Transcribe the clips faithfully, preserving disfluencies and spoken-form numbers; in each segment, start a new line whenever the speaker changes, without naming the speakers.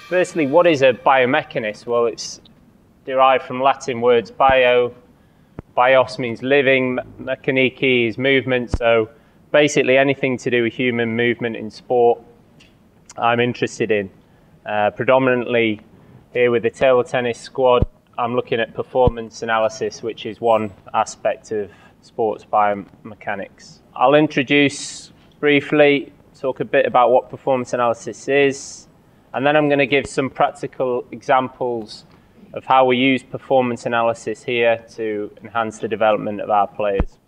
Firstly, what is a biomechanist? Well, it's derived from Latin words bio. Bios means living, mechaniki is movement, so basically anything to do with human movement in sport I'm interested in. Uh, predominantly here with the table tennis squad, I'm looking at performance analysis, which is one aspect of sports biomechanics. I'll introduce briefly, talk a bit about what performance analysis is, and then I'm going to give some practical examples of how we use performance analysis here to enhance the development of our players.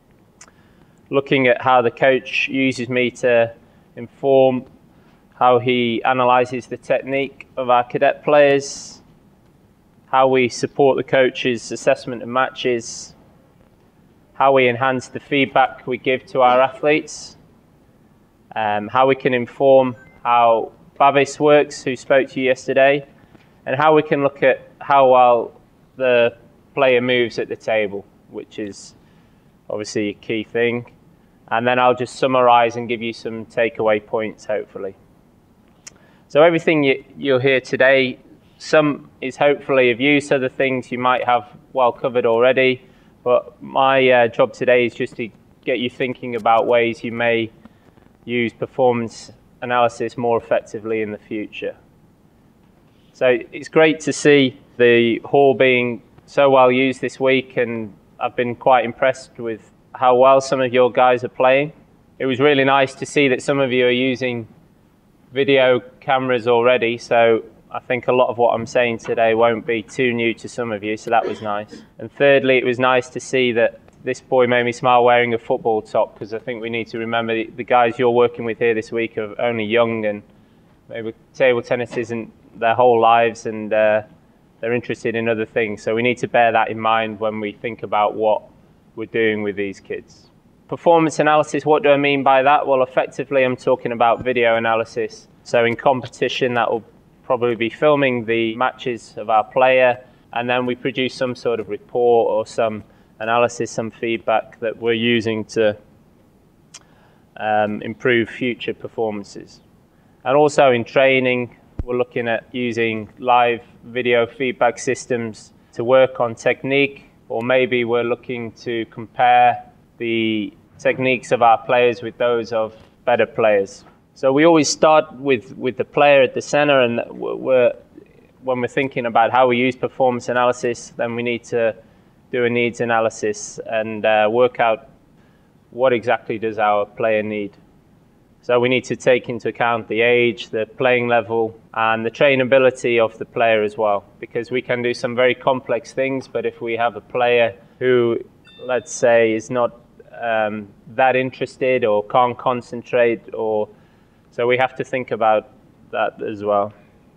Looking at how the coach uses me to inform how he analyzes the technique of our cadet players, how we support the coach's assessment of matches, how we enhance the feedback we give to our athletes, um, how we can inform how Bavis works, who spoke to you yesterday, and how we can look at how well the player moves at the table, which is obviously a key thing. And then I'll just summarize and give you some takeaway points, hopefully. So everything you, you'll hear today, some is hopefully of use, other things you might have well covered already. But my uh, job today is just to get you thinking about ways you may use performance analysis more effectively in the future. So it's great to see the hall being so well used this week, and I've been quite impressed with how well some of your guys are playing. It was really nice to see that some of you are using video cameras already, so I think a lot of what I'm saying today won't be too new to some of you, so that was nice. And thirdly, it was nice to see that this boy made me smile wearing a football top, because I think we need to remember the, the guys you're working with here this week are only young, and maybe table tennis isn't their whole lives, and uh, they're interested in other things. So we need to bear that in mind when we think about what we're doing with these kids. Performance analysis, what do I mean by that? Well, effectively, I'm talking about video analysis. So in competition, that will probably be filming the matches of our player, and then we produce some sort of report or some analysis, some feedback that we're using to um, improve future performances. And also in training, we're looking at using live video feedback systems to work on technique, or maybe we're looking to compare the techniques of our players with those of better players. So we always start with, with the player at the center, and we're, when we're thinking about how we use performance analysis, then we need to do a needs analysis and uh, work out what exactly does our player need. So we need to take into account the age, the playing level, and the trainability of the player as well, because we can do some very complex things, but if we have a player who, let's say, is not um, that interested or can't concentrate, or so we have to think about that as well.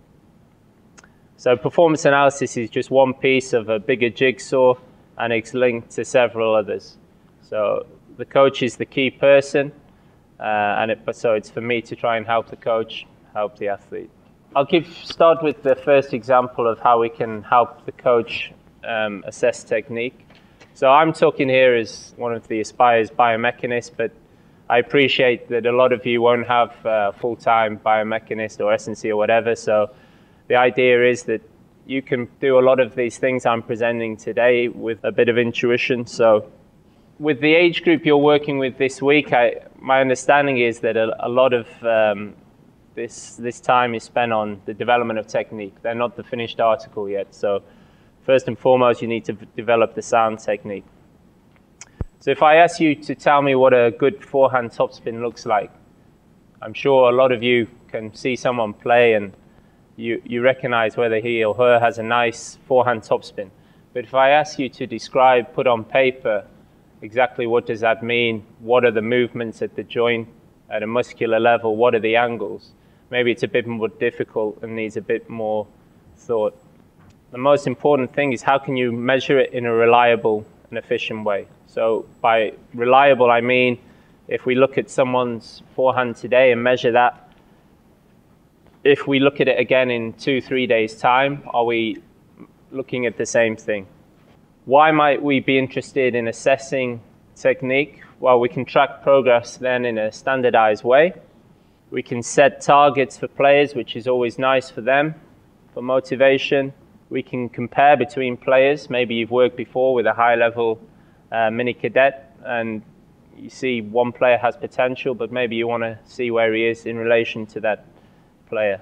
So performance analysis is just one piece of a bigger jigsaw, and it's linked to several others. So the coach is the key person, uh, and it, so it's for me to try and help the coach, help the athlete. I'll give, start with the first example of how we can help the coach um, assess technique. So I'm talking here as one of the Aspire's biomechanists, but I appreciate that a lot of you won't have uh, full-time biomechanist or S and C or whatever, so the idea is that you can do a lot of these things I'm presenting today with a bit of intuition. So with the age group you're working with this week, I, my understanding is that a, a lot of um, this, this time is spent on the development of technique. They're not the finished article yet. So first and foremost, you need to develop the sound technique. So if I ask you to tell me what a good forehand topspin looks like, I'm sure a lot of you can see someone play and You, you recognize whether he or her has a nice forehand topspin. But if I ask you to describe, put on paper, exactly what does that mean, what are the movements at the joint, at a muscular level, what are the angles, maybe it's a bit more difficult and needs a bit more thought. The most important thing is how can you measure it in a reliable and efficient way. So by reliable, I mean if we look at someone's forehand today and measure that, if we look at it again in two, three days' time, are we looking at the same thing? Why might we be interested in assessing technique? Well, we can track progress then in a standardized way. We can set targets for players, which is always nice for them, for motivation. We can compare between players. Maybe you've worked before with a high-level uh, mini cadet, and you see one player has potential, but maybe you want to see where he is in relation to that player.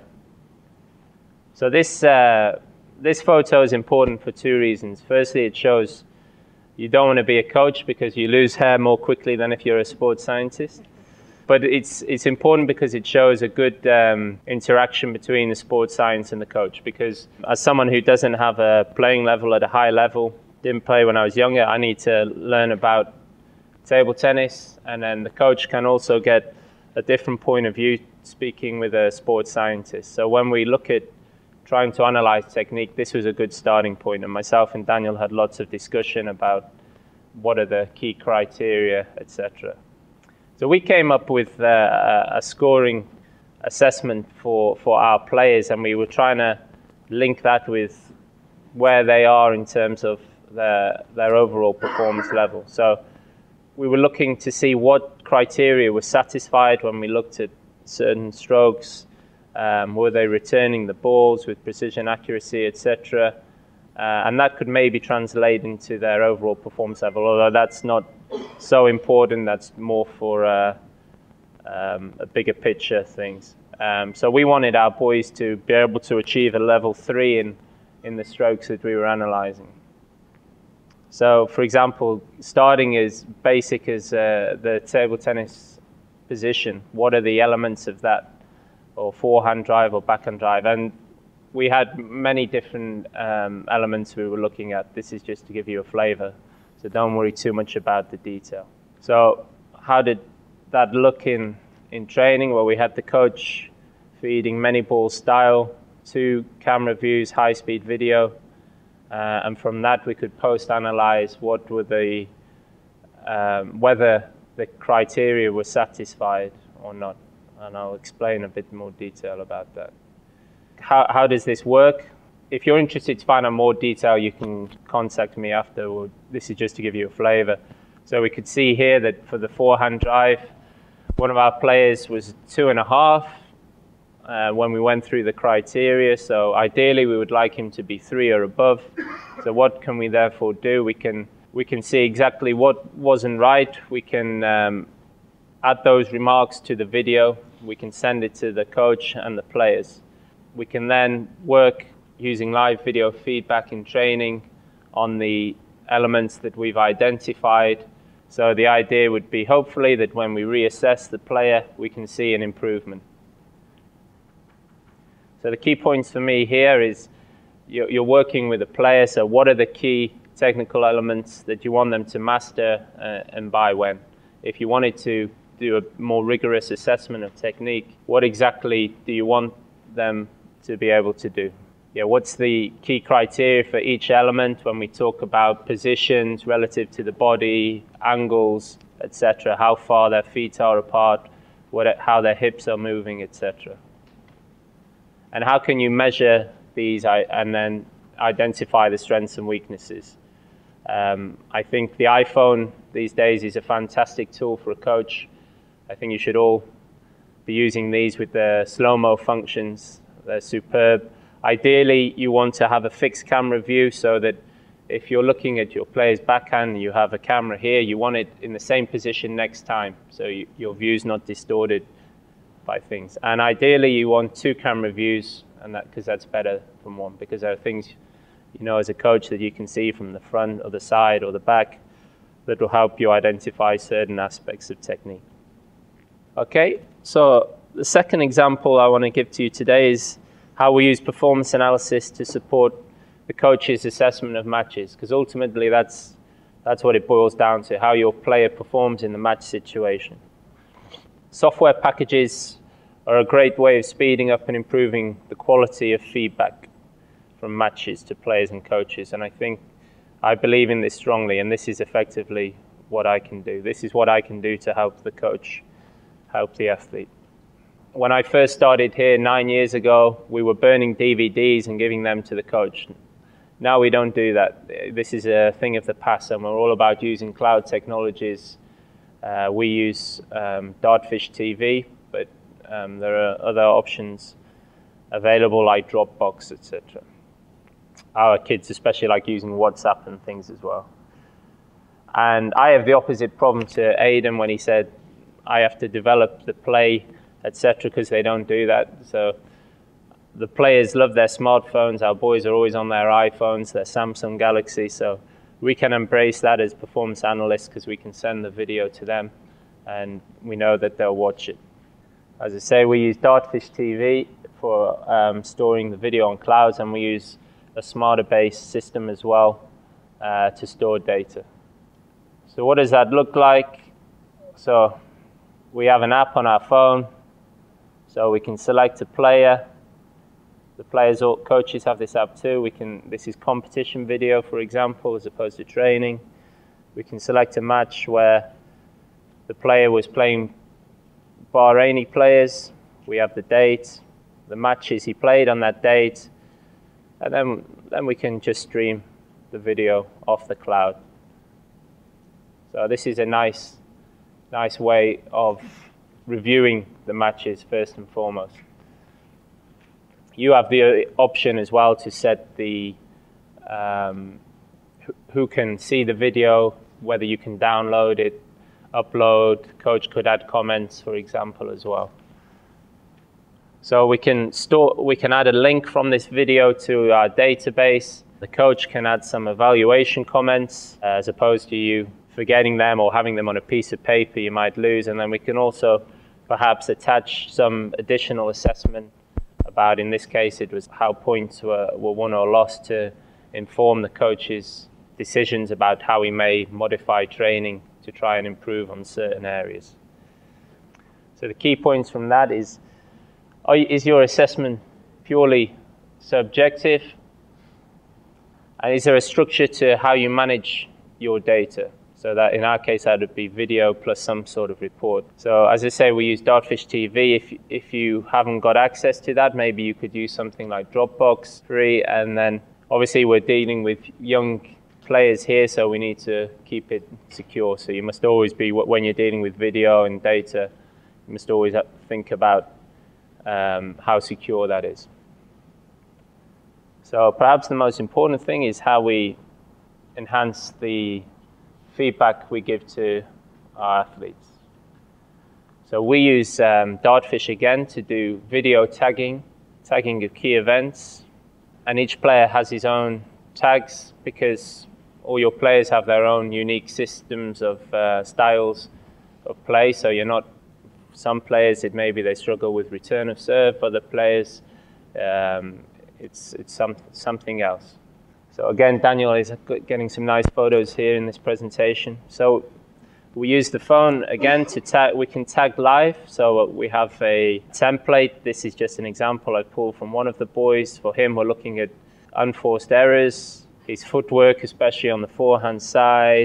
So this, uh, this photo is important for two reasons. Firstly, it shows you don't want to be a coach because you lose hair more quickly than if you're a sports scientist. But it's, it's important because it shows a good um, interaction between the sports science and the coach. Because as someone who doesn't have a playing level at a high level, didn't play when I was younger, I need to learn about table tennis. And then the coach can also get a different point of view speaking with a sports scientist. So when we look at trying to analyze technique, this was a good starting point. And myself and Daniel had lots of discussion about what are the key criteria, et cetera. So we came up with uh, a scoring assessment for, for our players, and we were trying to link that with where they are in terms of their, their overall performance level. So we were looking to see what criteria were satisfied when we looked at certain strokes. Um, were they returning the balls with precision, accuracy, et cetera? Uh, and that could maybe translate into their overall performance level, although that's not so important. That's more for uh, um, a bigger picture things. Um, so we wanted our boys to be able to achieve a level three in, in the strokes that we were analyzing. So, for example, starting as basic as uh, the table tennis position, what are the elements of that? Or forehand drive or backhand drive? And we had many different um, elements we were looking at. This is just to give you a flavor, so don't worry too much about the detail. So how did that look in, in training? Well, we had the coach feeding many ball style, two camera views, high-speed video, uh, and from that we could post-analyze what were the, um, whether the criteria were satisfied or not. And I'll explain a bit more detail about that. How, how does this work? If you're interested to find out more detail, you can contact me after. This is just to give you a flavor. So we could see here that for the forehand drive, one of our players was two and a half uh, when we went through the criteria. So ideally, we would like him to be three or above. So what can we therefore do? We can, we can see exactly what wasn't right. We can um, add those remarks to the video. We can send it to the coach and the players. We can then work using live video feedback in training on the elements that we've identified. So the idea would be hopefully that when we reassess the player, we can see an improvement. So the key points for me here is you're working with a player, so what are the key technical elements that you want them to master uh, and by when? If you wanted to do a more rigorous assessment of technique, what exactly do you want them to be able to do? Yeah, what's the key criteria for each element when we talk about positions relative to the body, angles, et cetera, how far their feet are apart, what, how their hips are moving, et cetera. And how can you measure these and then identify the strengths and weaknesses? Um, I think the iPhone these days is a fantastic tool for a coach. I think you should all be using these with the slow-mo functions. They're superb. Ideally, you want to have a fixed camera view so that if you're looking at your player's backhand, you have a camera here, you want it in the same position next time, so you, your view's not distorted by things. And ideally, you want two camera views, and that because that's better from one, because there are things, you know, as a coach that you can see from the front or the side or the back that will help you identify certain aspects of technique. Okay, so the second example I want to give to you today is how we use performance analysis to support the coach's assessment of matches, because ultimately that's, that's what it boils down to, how your player performs in the match situation. Software packages are a great way of speeding up and improving the quality of feedback from matches to players and coaches, and I think, I believe in this strongly, and this is effectively what I can do. This is what I can do to help the coach, help the athlete. When I first started here nine years ago, we were burning D V Ds and giving them to the coach. Now we don't do that. This is a thing of the past, and we're all about using cloud technologies. Uh, we use um, Dartfish T V, but Um, there are other options available like Dropbox, et cetera. Our kids especially like using WhatsApp and things as well. And I have the opposite problem to Aidan when he said I have to develop the play, et cetera, because they don't do that. So the players love their smartphones. Our boys are always on their iPhones, their Samsung Galaxy. So we can embrace that as performance analysts because we can send the video to them and we know that they'll watch it. As I say, we use Dartfish T V for um, storing the video on clouds, and we use a smarter-based system as well uh, to store data. So what does that look like? So we have an app on our phone, so we can select a player. The players or coaches have this app too. We can, this is competition video, for example, as opposed to training. We can select a match where the player was playing Bahraini players. We have the date, the matches he played on that date, and then, then we can just stream the video off the cloud. So this is a nice, nice way of reviewing the matches first and foremost. You have the option as well to set the um, who can see the video, whether you can download it, upload. Coach could add comments, for example, as well. So we can store, we can add a link from this video to our database. The coach can add some evaluation comments, uh, as opposed to you forgetting them or having them on a piece of paper you might lose. And then we can also perhaps attach some additional assessment about, in this case, it was how points were, were won or lost, to inform the coach's decisions about how he may modify training to try and improve on certain areas. So the key points from that is, are, is your assessment purely subjective? And is there a structure to how you manage your data? So that in our case, that would be video plus some sort of report. So as I say, we use Dartfish T V. If, if you haven't got access to that, maybe you could use something like Dropbox free. And then obviously we're dealing with young players here, so we need to keep it secure. So you must always be, when you're dealing with video and data, you must always think about um, how secure that is. So perhaps the most important thing is how we enhance the feedback we give to our athletes. So we use um, Dartfish again to do video tagging, tagging of key events, and each player has his own tags because all your players have their own unique systems of uh, styles of play. So you're not, some players, it maybe they struggle with return of serve, other players, um, it's, it's some, something else. So again, Daniel is getting some nice photos here in this presentation. So we use the phone again to tag, we can tag live. So we have a template. This is just an example I pulled from one of the boys. For him, we're looking at unforced errors, his footwork, especially on the forehand side,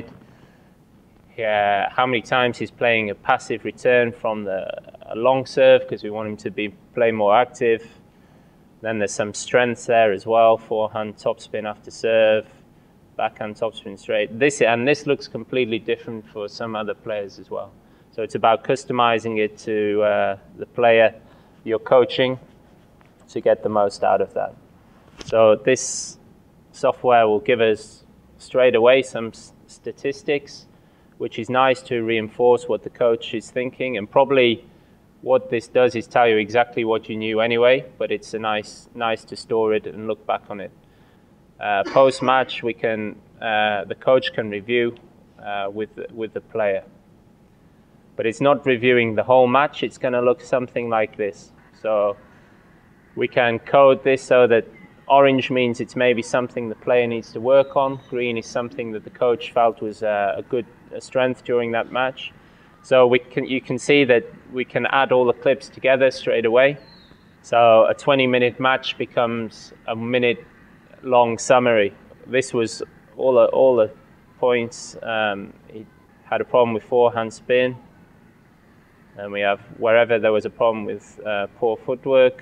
yeah, how many times he's playing a passive return from the a long serve, because we want him to be play more active. Then there's some strengths there as well, forehand topspin after serve, backhand topspin straight. This, and this looks completely different for some other players as well. So it's about customizing it to uh, the player you're coaching to get the most out of that. So this software will give us straight away some statistics, which is nice to reinforce what the coach is thinking, and probably what this does is tell you exactly what you knew anyway, but it's a nice, nice to store it and look back on it. Uh, Post-match, we can, uh, the coach can review uh, with with the player, but it's not reviewing the whole match. It's going to look something like this. So we can code this so that orange means it's maybe something the player needs to work on. Green is something that the coach felt was uh, a good a strength during that match. So we can, you can see that we can add all the clips together straight away. So a twenty minute match becomes a minute long summary. This was all the, all the points. Um, he had a problem with forehand spin. And we have wherever there was a problem with uh, poor footwork.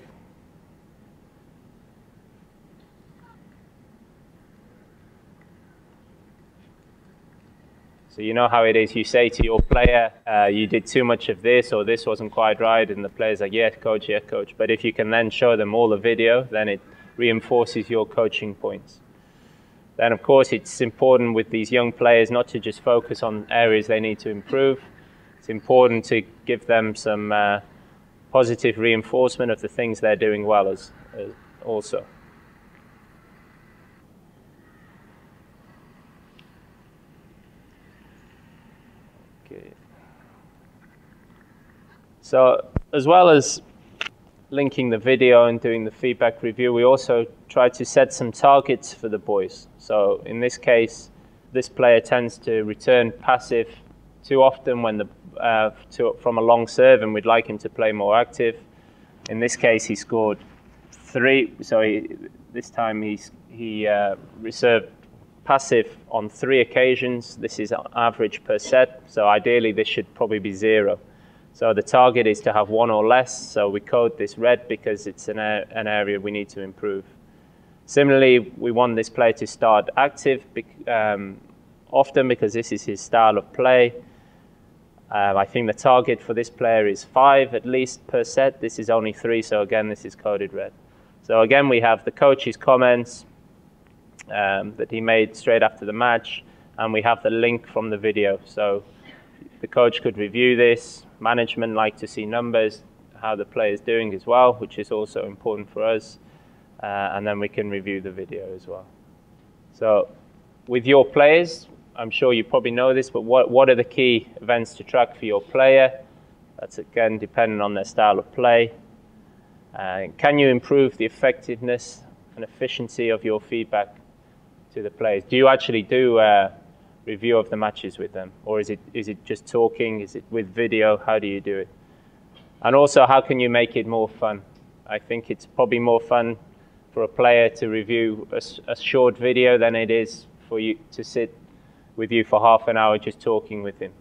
So you know how it is, you say to your player, uh, you did too much of this, or this wasn't quite right, and the player's like, yeah, coach, yeah, coach. But if you can then show them all the video, then it reinforces your coaching points. Then, of course, it's important with these young players not to just focus on areas they need to improve. It's important to give them some uh, positive reinforcement of the things they're doing well as, as also. So as well as linking the video and doing the feedback review, we also try to set some targets for the boys. So in this case, this player tends to return passive too often when the, uh, to, from a long serve, and we'd like him to play more active. In this case, he scored three, so he, this time he's, he uh, reserved passive on three occasions. This is average per set, so ideally this should probably be zero. So the target is to have one or less, so we code this red because it's an, an area we need to improve. Similarly, we want this player to start active um, often because this is his style of play. Um, I think the target for this player is five at least per set. This is only three, so again, this is coded red. So again, we have the coach's comments um, that he made straight after the match, and we have the link from the video. So the coach could review this. Management like to see numbers, how the player is doing as well, which is also important for us. Uh, and then we can review the video as well. So with your players, I'm sure you probably know this, but what, what are the key events to track for your player? That's again dependent on their style of play. Uh, can you improve the effectiveness and efficiency of your feedback to the players? Do you actually do uh, review of the matches with them, or is it is it just talking? Is it with video? How do you do it? And also, how can you make it more fun? I think it's probably more fun for a player to review a, a short video than it is for you to sit with you for half an hour just talking with him.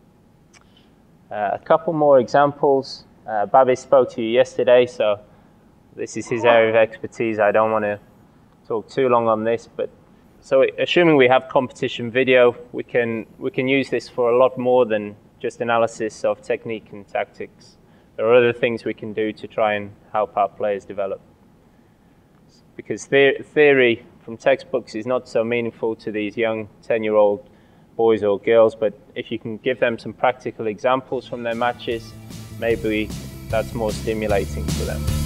Uh, a couple more examples. Uh, Babis spoke to you yesterday, so this is his area of expertise. I don't want to talk too long on this, but so assuming we have competition video, we can, we can use this for a lot more than just analysis of technique and tactics. There are other things we can do to try and help our players develop. Because the theory from textbooks is not so meaningful to these young ten-year-old boys or girls, but if you can give them some practical examples from their matches, maybe that's more stimulating for them.